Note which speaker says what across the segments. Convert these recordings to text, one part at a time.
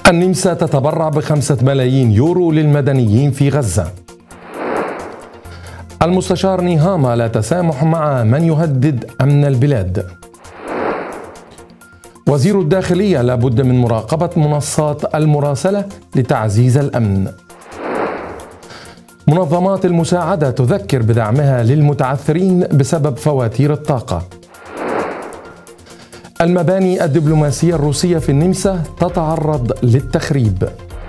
Speaker 1: النمسا تتبرع ب5 ملايين يورو للمدنيين في غزة. المستشار نيهاما لا تسامح مع من يهدد أمن البلاد. وزير الداخلية لا بد من مراقبة منصات المراسلة لتعزيز الأمن. منظمات المساعدة تذكر بدعمها للمتعثرين بسبب فواتير الطاقة. المباني الدبلوماسية الروسية في النمسا تتعرض للتخريب.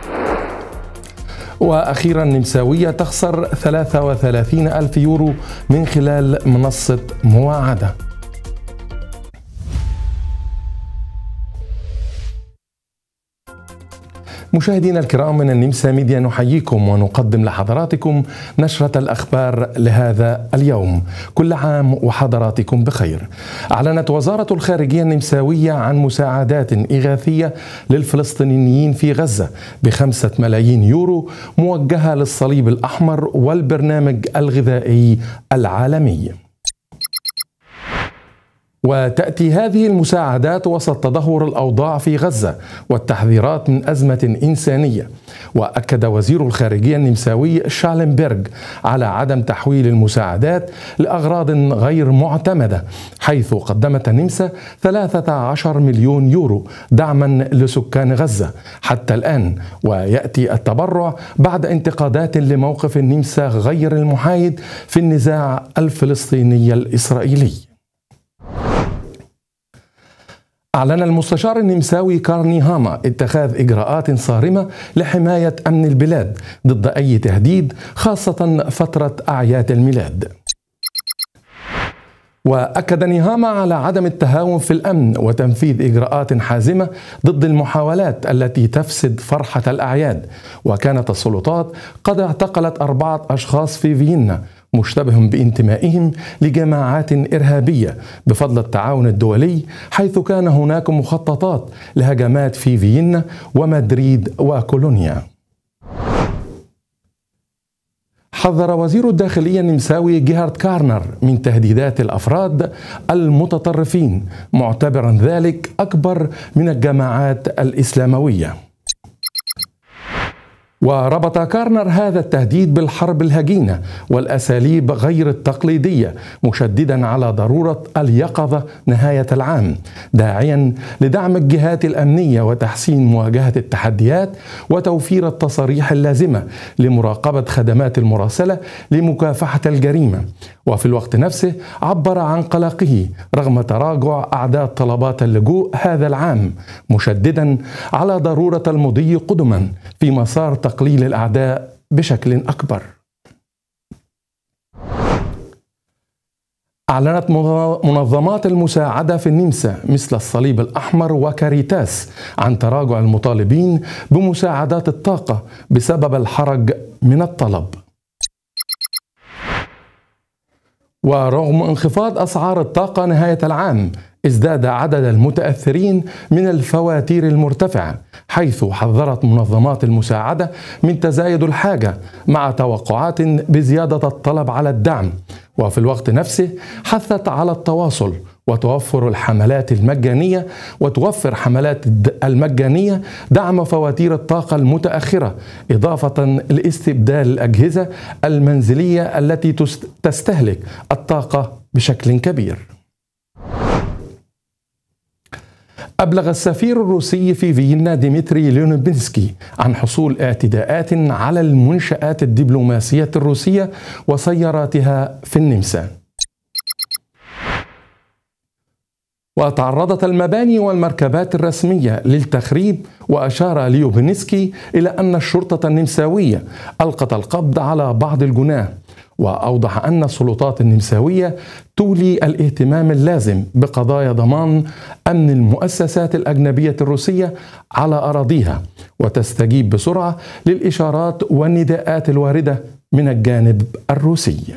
Speaker 1: وأخيرا نمساوية تخسر 33,000 يورو من خلال منصة مواعدة. مشاهدينا الكرام من النمسا ميديا نحييكم ونقدم لحضراتكم نشرة الأخبار لهذا اليوم. كل عام وحضراتكم بخير. أعلنت وزارة الخارجية النمساوية عن مساعدات إغاثية للفلسطينيين في غزة ب5 ملايين يورو موجهة للصليب الأحمر والبرنامج الغذائي العالمي. وتأتي هذه المساعدات وسط تدهور الأوضاع في غزة والتحذيرات من أزمة إنسانية. وأكد وزير الخارجية النمساوي شالنبرغ على عدم تحويل المساعدات لأغراض غير معتمدة، حيث قدمت النمسا 13 مليون يورو دعما لسكان غزة حتى الآن. ويأتي التبرع بعد انتقادات لموقف النمسا غير المحايد في النزاع الفلسطيني الإسرائيلي. أعلن المستشار النمساوي كارل نيهاما اتخاذ إجراءات صارمة لحماية أمن البلاد ضد أي تهديد، خاصة فترة أعياد الميلاد. وأكد نيهاما على عدم التهاون في الأمن وتنفيذ إجراءات حازمة ضد المحاولات التي تفسد فرحة الأعياد. وكانت السلطات قد اعتقلت 4 أشخاص في فيينا مشتبه بانتمائهم لجماعات إرهابية بفضل التعاون الدولي، حيث كان هناك مخططات لهجمات في فيينا ومدريد وكولونيا. حذر وزير الداخلية النمساوي جيهارد كارنر من تهديدات الأفراد المتطرفين، معتبرا ذلك أكبر من الجماعات الإسلاموية. وربط كارنر هذا التهديد بالحرب الهجينة والأساليب غير التقليدية، مشددا على ضرورة اليقظة نهاية العام، داعيا لدعم الجهات الأمنية وتحسين مواجهة التحديات وتوفير التصاريح اللازمة لمراقبة خدمات المراسلة لمكافحة الجريمة. وفي الوقت نفسه عبر عن قلقه رغم تراجع أعداد طلبات اللجوء هذا العام، مشددا على ضرورة المضي قدما في مسار تقليل الأعداء بشكل أكبر. أعلنت منظمات المساعدة في النمسا مثل الصليب الأحمر وكاريتاس عن تراجع المطالبين بمساعدات الطاقة بسبب الحرج من الطلب. ورغم انخفاض أسعار الطاقة نهاية العام، ازداد عدد المتأثرين من الفواتير المرتفعة، حيث حذرت منظمات المساعدة من تزايد الحاجة مع توقعات بزيادة الطلب على الدعم. وفي الوقت نفسه حثت على التواصل وتوفر الحملات المجانية دعم فواتير الطاقة المتأخرة، إضافة لاستبدال الأجهزة المنزلية التي تستهلك الطاقة بشكل كبير. أبلغ السفير الروسي في فيينا ديمتري ليونوبنسكي عن حصول اعتداءات على المنشآت الدبلوماسية الروسية وسياراتها في النمسا. وتعرضت المباني والمركبات الرسمية للتخريب، وأشار ليوبنسكي إلى أن الشرطة النمساوية ألقت القبض على بعض الجناه. وأوضح أن السلطات النمساوية تولي الاهتمام اللازم بقضايا ضمان أمن المؤسسات الأجنبية الروسية على أراضيها، وتستجيب بسرعة للإشارات والنداءات الواردة من الجانب الروسي.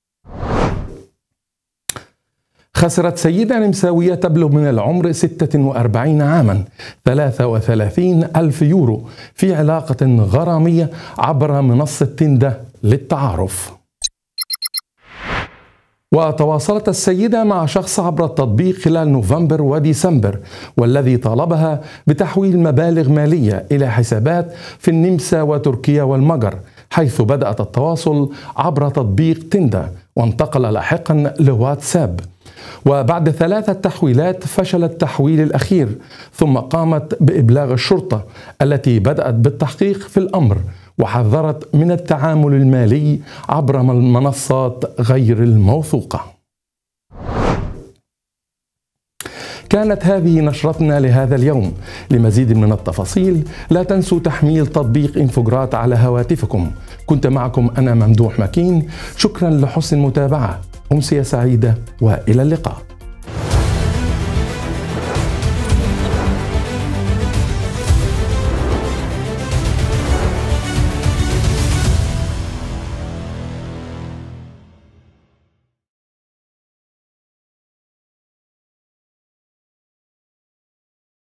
Speaker 1: خسرت سيدة نمساوية تبلغ من العمر 46 عاما 33,000 يورو في علاقة غرامية عبر منصة تندر للتعارف. وتواصلت السيدة مع شخص عبر التطبيق خلال نوفمبر وديسمبر، والذي طالبها بتحويل مبالغ مالية إلى حسابات في النمسا وتركيا والمجر، حيث بدأت التواصل عبر تطبيق تندا وانتقل لاحقا لواتساب. وبعد 3 تحويلات فشل التحويل الأخير، ثم قامت بإبلاغ الشرطة التي بدأت بالتحقيق في الأمر، وحذرت من التعامل المالي عبر المنصات غير الموثوقة. كانت هذه نشرتنا لهذا اليوم. لمزيد من التفاصيل لا تنسوا تحميل تطبيق انفوجرات على هواتفكم. كنت معكم أنا ممدوح مكين، شكرا لحسن المتابعة، أمسية سعيدة وإلى اللقاء.